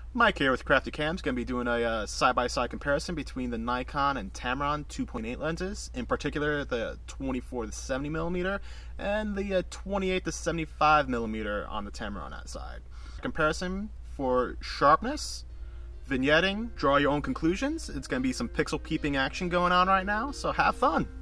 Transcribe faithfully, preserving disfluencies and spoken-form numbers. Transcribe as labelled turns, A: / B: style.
A: Mike here with Crafty Cams, going to be doing a uh, side-by-side comparison between the Nikon and Tamron two point eight lenses, in particular the twenty-four to seventy millimeter and the uh, twenty-eight to seventy-five millimeter on the Tamron side. Comparison for sharpness, vignetting, draw your own conclusions. It's going to be some pixel peeping action going on right now, so have fun!